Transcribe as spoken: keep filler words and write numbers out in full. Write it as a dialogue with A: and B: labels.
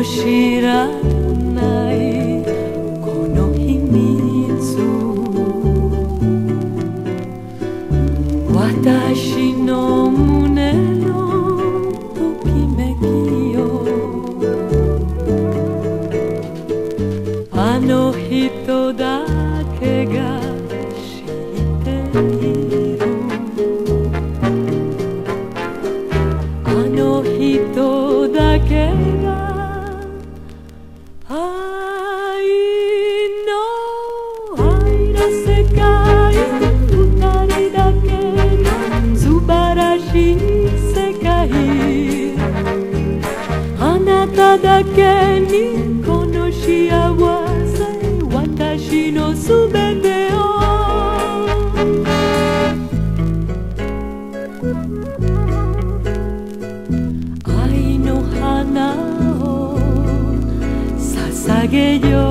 A: 知らないこの秘密、私の胸のときめきよ、あの人だけが知っている、あの人だけが愛の愛の世界、二人だけの素晴らしい世界、あなただけにこの幸せ、私のすべてを愛の花を捧げよ